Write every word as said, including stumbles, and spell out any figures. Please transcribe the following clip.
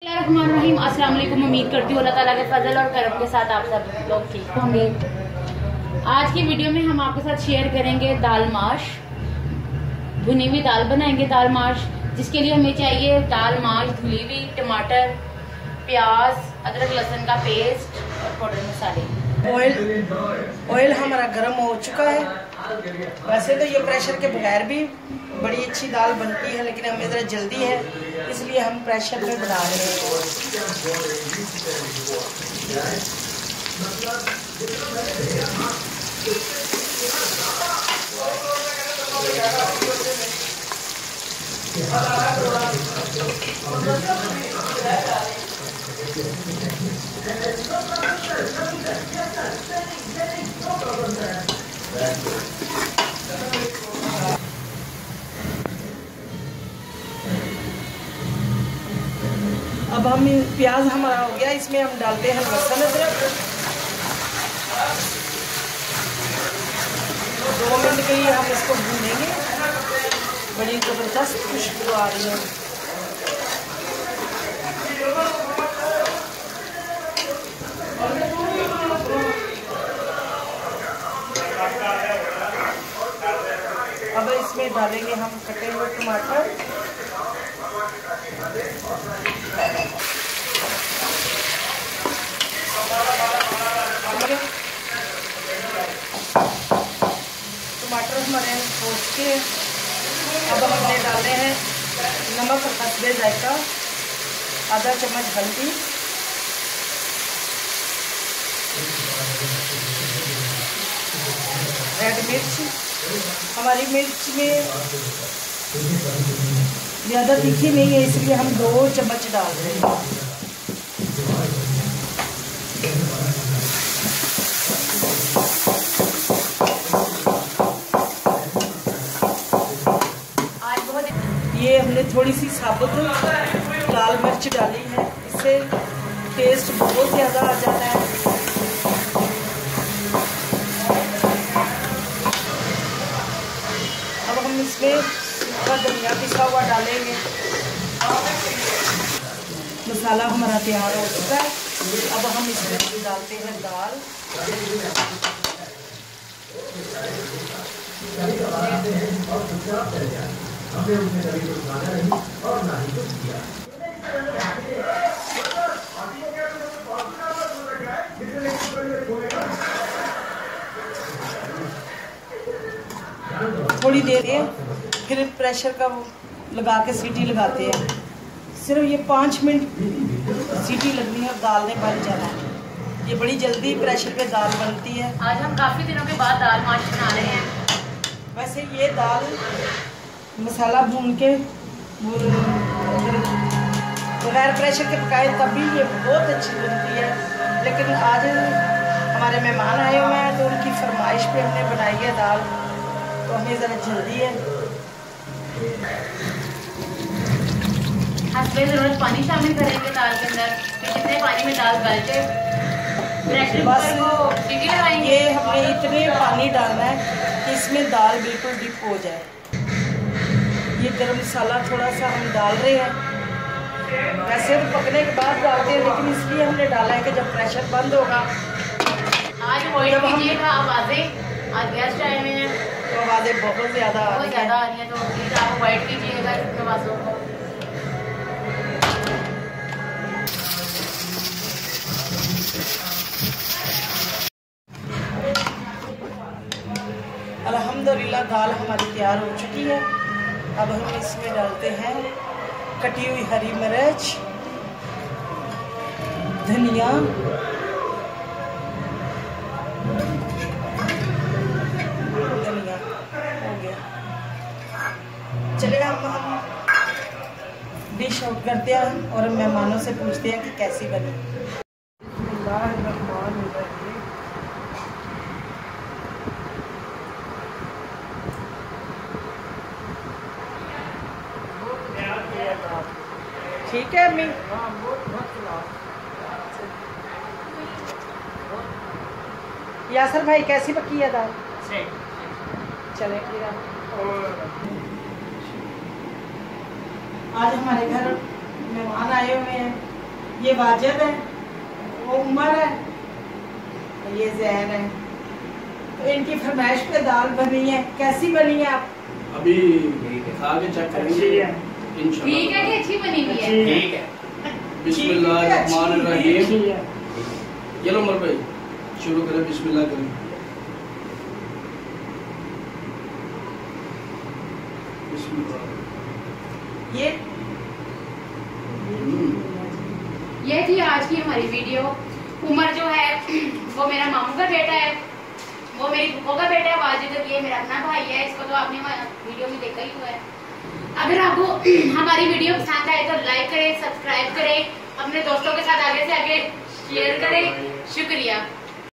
रहीम अस्सलाम वालेकुम। उम्मीद करती हूँ अल्लाह ताला के फजल और करम के साथ आप सब लोग ठीक होंगे। आज की वीडियो में हम आपके साथ शेयर करेंगे दाल माश। भुनी हुई दाल बनाएंगे दाल माश, जिसके लिए हमें चाहिए दाल माश, धुली हुई, टमाटर, प्याज, अदरक लहसुन का पेस्ट और पाउडर मसाले। ऑयल ऑयल हमारा गर्म हो चुका है। वैसे तो ये प्रेशर के बगैर भी बड़ी अच्छी दाल बनती है, लेकिन हमें ज़रा जल्दी है इसलिए हम प्रेशर में बना रहे हैं। अब हम प्याज हमारा हो गया, इसमें हम डालते हैं लहसुन अदरक। दो मिनट के लिए हम इसको भूनेंगे। बड़ी ज़बरदस्त खुशबू आ रही है। अब इसमें डालेंगे हम कटे हुए टमाटर, टमाटर हमारे सोच के। अब हमने डाले हैं नमक और हस्बे जायका, आधा चम्मच हल्दी, रेड मिर्च। हमारी मिर्च में ज़्यादा तीखी नहीं है, इसलिए हम दो चम्मच डाल रहे हैं। ये हमने थोड़ी सी साबुत लाल मिर्च डाली है, इससे टेस्ट बहुत ज़्यादा आ जाता है। अब हम इसमें सूखा धनिया पिसा हुआ डालेंगे। मसाला हमारा तैयार हो चुका है। अब हम इसमें डालते हैं दाल। थोड़ी देर है, फिर प्रेशर का लगा के सीटी लगाते हैं। सिर्फ ये पाँच मिनट सीटी लगनी है और दाल ने बन जाना है। ये बड़ी जल्दी प्रेशर पे दाल बनती है। आज हम काफ़ी दिनों के बाद दाल माश बना रहे हैं। वैसे ये दाल मसाला भून के बगैर प्रेशर के पकाए तब भी ये बहुत अच्छी बनती है, लेकिन आज हमारे मेहमान आए हुए हैं तो उनकी फरमाइश पे हमने बनाई है दाल, तो हमें ज़रा जल्दी है। हस्बे ज़रूरत पानी शामिल करेंगे दाल के अंदर, फिर जितने पानी में दाल गल जाए प्रेशर कुकर को सीटी लगाएंगे। ये हमने इतने पानी डालना है कि इसमें दाल बिल्कुल डिप हो जाए। ये गरम मसाला थोड़ा सा हम डाल रहे हैं। वैसे तो पकने के बाद डालते हैं, लेकिन इसलिए हमने डाला है कि जब प्रेशर बंद होगा। आज अवॉइड कीजिएगा आवाज़ें, आज गेस्ट आए हुए हैं तो आवाज़ें बहुत ज़्यादा आ बहुत रही ज़्यादा आ रही हैं, तो प्लीज़ आप अवॉइड कीजिएगा इन आवाज़ों को। अल्हम्दुलिल्लाह दाल हमारी तैयार हो चुकी है। अब हम इसमें डालते हैं कटी हुई हरी मिर्च, धनिया, धनिया हो गया। चलिए हम हम डिश आउट करते हैं और मेहमानों से पूछते हैं कि कैसी बनी। ठीक है अम्मी? यासर भाई कैसी पकी है दाल? चले फिर आज हमारे घर मेहमान आए हुए हैं। ये वाजिद है, वो उमर है, ये जैन है। तो इनकी फरमाइश पे दाल बनी है। कैसी बनी है आप अभी खा के चेक करेंगे इंशाल्लाह। ठीक है कि अच्छी बनी हुई है? ठीक है। बिस्मिल्लाहिर्रहमानिर्रहीम। चलो उमर भाई शुरू करें, बिस्मिल्लाह करें। ये ये थी आज की हमारी वीडियो। उमर जो है वो मेरा मामू का बेटा है, वो मेरी फूफो का बेटा है। वाजिद ये मेरा अपना भाई है, इसको तो आपने वीडियो में देखा ही हुआ है। अगर आपको हमारी वीडियो पसंद आए तो लाइक करें, सब्सक्राइब करें, अपने दोस्तों के साथ आगे से आगे शेयर करें। शुक्रिया।